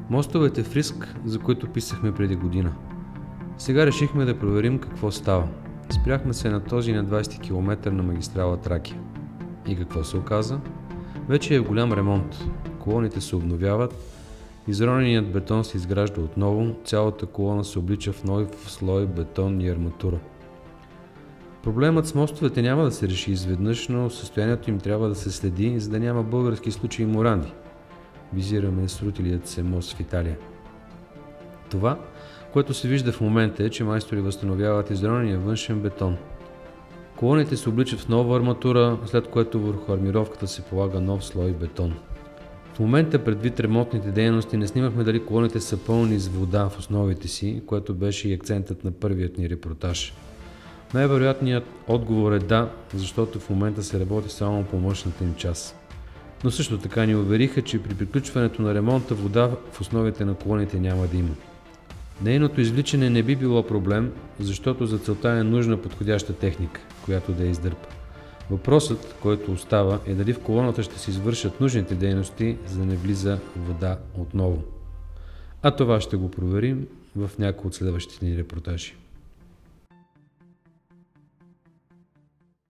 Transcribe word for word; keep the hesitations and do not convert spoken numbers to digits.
Мостовете в риск, за които писахме преди година. Сега решихме да проверим какво става. Спряхме се на този на двайсети километър на магистрала Тракия. И какво се оказа? Вече е в голям ремонт. Колоните се обновяват, изроненият бетон се изгражда отново, цялата колона се облича в нов слой бетон и арматура. Проблемът с мостовете няма да се реши изведнъж, но състоянието им трябва да се следи, за да няма български случаи моранди. Визираме срутилият се мост в Италия. Това, което се вижда в момента, е, че майстори възстановяват изронения външен бетон. Колоните се обличат в нова арматура, след което върху армировката се полага нов слой бетон. В момента, предвид ремонтните дейности, не снимахме дали колоните са пълни с вода в основите си, което беше и акцентът на първият ни репортаж. Най-вероятният отговор е да, защото в момента се работи само по мощната им част. Но също така ни увериха, че при приключването на ремонта вода в основите на колоните няма да има. Нейното извличане не би било проблем, защото за целта е нужна подходяща техника, която да я издърпа. Въпросът, който остава, е дали в колоната ще се извършат нужните дейности, за да не влиза вода отново. А това ще го проверим в някои от следващите ни репортажи.